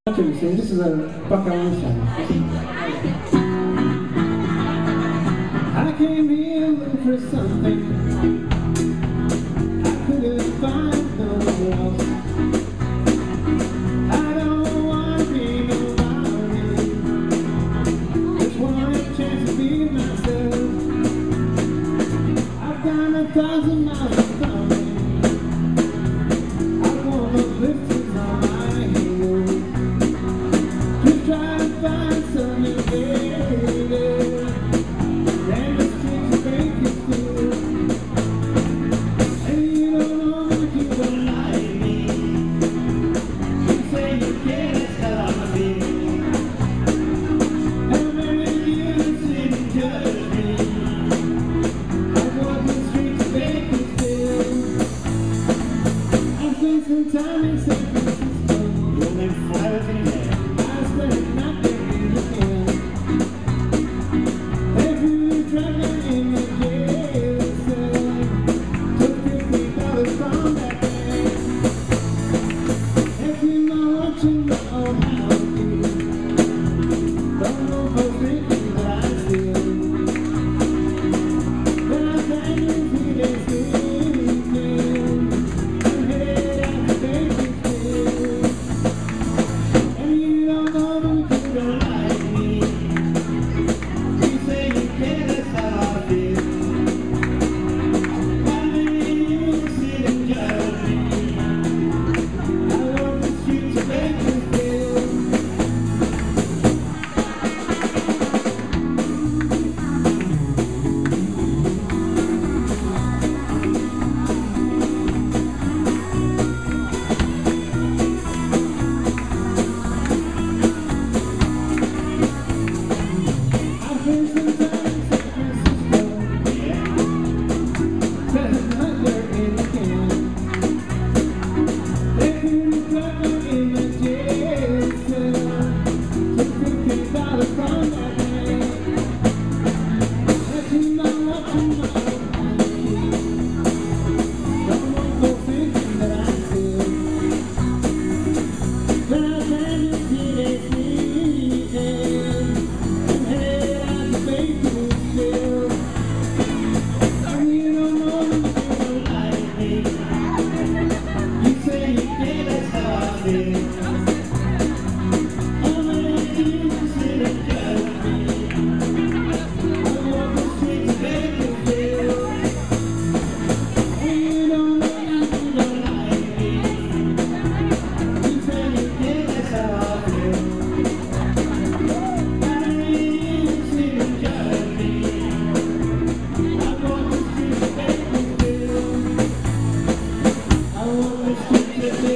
This is a Buck Owens song. I came here looking for something I couldn't find nowhere else. I don't want to be nobody, just want a chance to be myself. I've done 1,000 miles of coming. I want those blisters on my heels. Try to find something, baby, and the streets will make you feel. And you don't know if you don't like me. You say you can't tell how I feel. How many years did you judge me? I walk the streets to make you feel. I spent some time in San Francisco, rolling flat in the air. I want to